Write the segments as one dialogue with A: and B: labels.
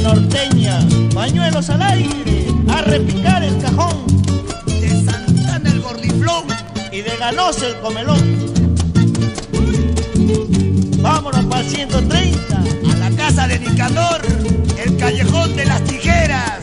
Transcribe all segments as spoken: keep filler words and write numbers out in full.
A: norteña, pañuelos al aire, a repicar el cajón.
B: De Santana el gordiflón
A: y de Ganosa el comelón. Vámonos para el ciento treinta.
B: A la casa de Nicanor, el callejón de las tijeras.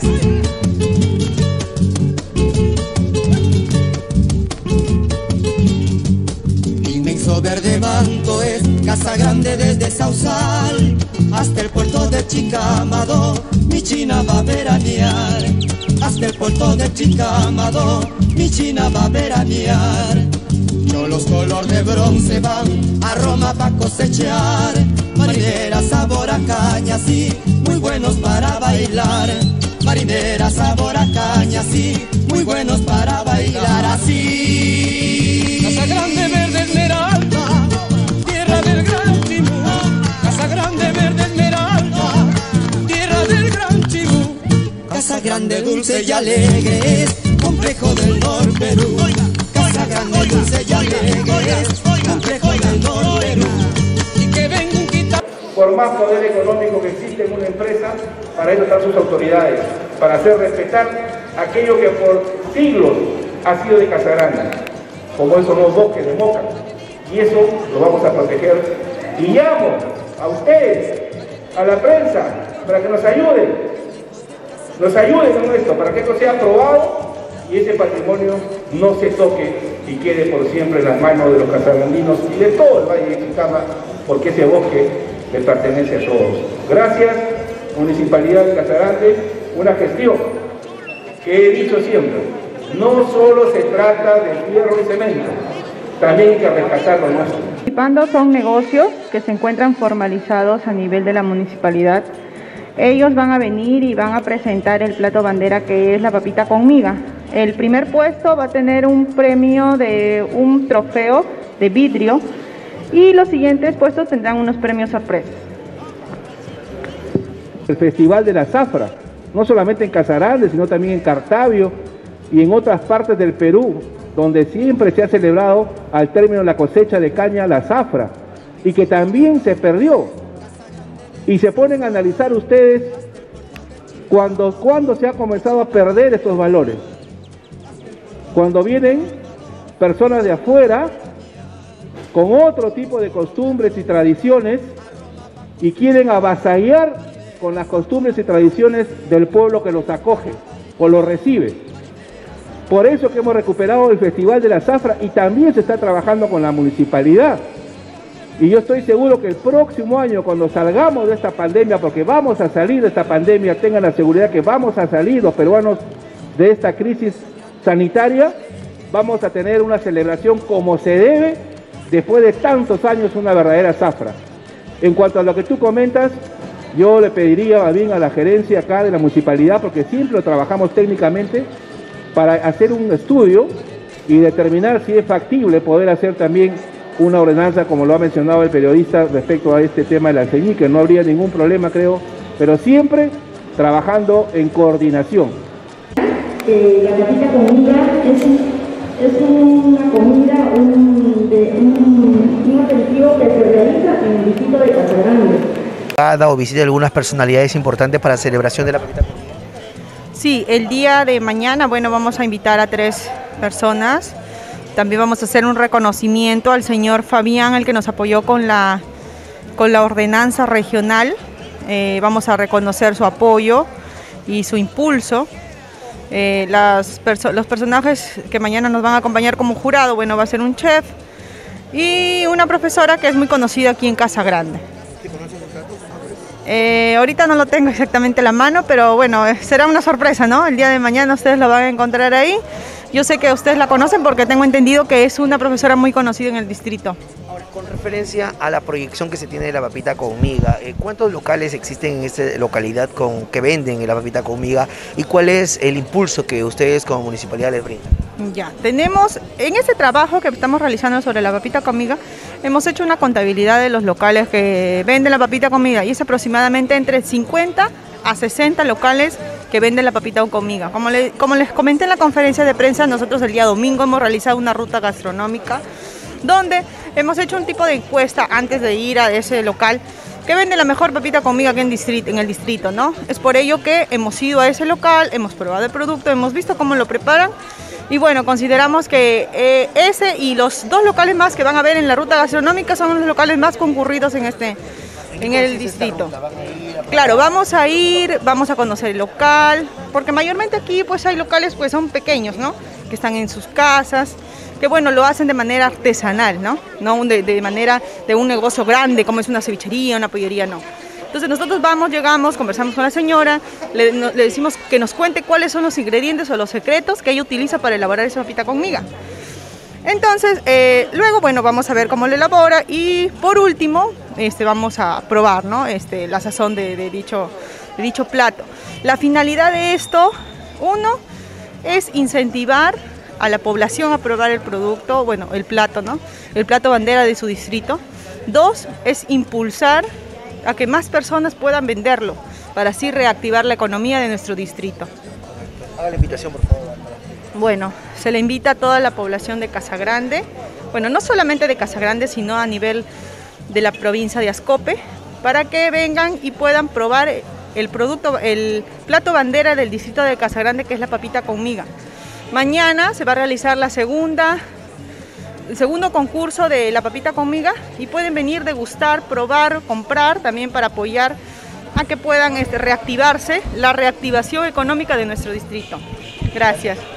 C: Inmenso verde manto es Casa Grande desde Sausal hasta el puerto de Chicamado, mi china va a veranear. Hasta el puerto de Chicamado, mi china va a veranear. Cholos color de bronce van a Roma pa' cosechar, marineras sabor a caña, sí, muy buenos para bailar. Marineras sabor a caña, sí, muy buenos para bailar así.
D: Casa Grande verde esmeralda, tierra del gran Chimú. Casa Grande verde esmeralda, tierra del gran Chimú.
C: Casa Grande dulce y alegre es complejo del Nor Perú. Casa Grande dulce y alegre es complejo del Nor Perú.
D: Y que venga un quita.
E: Por más poder económico que existe en una empresa, para eso están sus autoridades, para hacer respetar aquello que por siglos ha sido de Casa Grande, como esos los bosques de Moca, y eso lo vamos a proteger. Y llamo a ustedes, a la prensa, para que nos ayuden, nos ayuden con esto, para que esto sea aprobado y ese patrimonio no se toque y quede por siempre en las manos de los casagrandinos y de todo el Valle de Chicama, porque ese bosque le pertenece a todos. Gracias, Municipalidad de Casa Grande, una gestión que he dicho siempre, no solo se trata de fierro y cemento, también hay que rescatar lo nuestro.
F: Participando son negocios que se encuentran formalizados a nivel de la municipalidad. Ellos van a venir y van a presentar el plato bandera, que es la papita con miga. El primer puesto va a tener un premio de un trofeo de vidrio y los siguientes puestos tendrán unos premios sorpresas.
E: El Festival de la Zafra, no solamente en Casa Grande, sino también en Cartavio y en otras partes del Perú, donde siempre se ha celebrado al término de la cosecha de caña la zafra, y que también se perdió. Y se ponen a analizar ustedes cuando, cuando se ha comenzado a perder estos valores. Cuando vienen personas de afuera con otro tipo de costumbres y tradiciones y quieren avasallar con las costumbres y tradiciones del pueblo que los acoge o los recibe. Por eso que hemos recuperado el Festival de la Zafra y también se está trabajando con la municipalidad. Y yo estoy seguro que el próximo año, cuando salgamos de esta pandemia, porque vamos a salir de esta pandemia, tengan la seguridad que vamos a salir los peruanos de esta crisis sanitaria, vamos a tener una celebración como se debe, después de tantos años, una verdadera zafra. En cuanto a lo que tú comentas, yo le pediría más bien a la gerencia acá de la municipalidad, porque siempre lo trabajamos técnicamente, para hacer un estudio y determinar si es factible poder hacer también una ordenanza, como lo ha mencionado el periodista, respecto a este tema de la ceñí, que no habría ningún problema, creo, pero siempre trabajando en coordinación.
G: Eh, la papita con miga es, es una comida, un, de, un, un aperitivo que se realiza en el distrito de Casa Grande.
H: ¿Ha dado visita a algunas personalidades importantes para la celebración de la papita con miga?
F: Sí, el día de mañana, bueno, vamos a invitar a tres personas. También vamos a hacer un reconocimiento al señor Fabián, el que nos apoyó con la, con la ordenanza regional. Eh, vamos a reconocer su apoyo y su impulso. Eh, las perso los personajes que mañana nos van a acompañar como jurado, bueno, va a ser un chef y una profesora que es muy conocida aquí en Casa Grande.
H: ¿Te conoces los datos?
F: Eh, ahorita no lo tengo exactamente en la mano, pero bueno, será una sorpresa, ¿no? El día de mañana ustedes lo van a encontrar ahí. Yo sé que ustedes la conocen porque tengo entendido que es una profesora muy conocida en el distrito.
H: Ahora, con referencia a la proyección que se tiene de la papita con miga, eh, ¿cuántos locales existen en esta localidad con, que venden la papita con miga y cuál es el impulso que ustedes como municipalidad les brindan?
F: Ya, tenemos, en ese trabajo que estamos realizando sobre la papita con miga, hemos hecho una contabilidad de los locales que venden la papita con miga y es aproximadamente entre cincuenta a sesenta locales que venden la papita con miga. Como, le, como les comenté en la conferencia de prensa, nosotros el día domingo hemos realizado una ruta gastronómica donde hemos hecho un tipo de encuesta antes de ir a ese local que vende la mejor papita con miga aquí en, distrito, en el distrito, ¿no? Es por ello que hemos ido a ese local, hemos probado el producto, hemos visto cómo lo preparan y bueno, consideramos que eh, ese y los dos locales más que van a ver en la ruta gastronómica son los locales más concurridos en este, en el distrito. Claro, vamos a ir, vamos a conocer el local, porque mayormente aquí pues hay locales pues son pequeños, ¿no? Que están en sus casas, que bueno, lo hacen de manera artesanal, ¿no? No de, de manera de un negocio grande como es una cevichería, una pollería, no. Entonces nosotros vamos, llegamos, conversamos con la señora, le, no, le decimos que nos cuente cuáles son los ingredientes o los secretos que ella utiliza para elaborar esa papita con miga. Entonces, eh, luego, bueno, vamos a ver cómo lo elabora y por último, este, vamos a probar, ¿no? Este, la sazón de, de, dicho, de dicho plato. La finalidad de esto, uno, es incentivar a la población a probar el producto, bueno, el plato, ¿no? El plato bandera de su distrito. Dos, es impulsar a que más personas puedan venderlo, para así reactivar la economía de nuestro distrito.
H: Haga la invitación, por favor.
F: Bueno, se le invita a toda la población de Casagrande, bueno, no solamente de Casagrande, sino a nivel de la provincia de Ascope, para que vengan y puedan probar el producto, el plato bandera del distrito de Casagrande, que es la papita con miga. Mañana se va a realizar la segunda, el segundo concurso de la papita con miga y pueden venir, degustar, probar, comprar, también para apoyar a que puedan este, reactivarse, la reactivación económica de nuestro distrito. Gracias.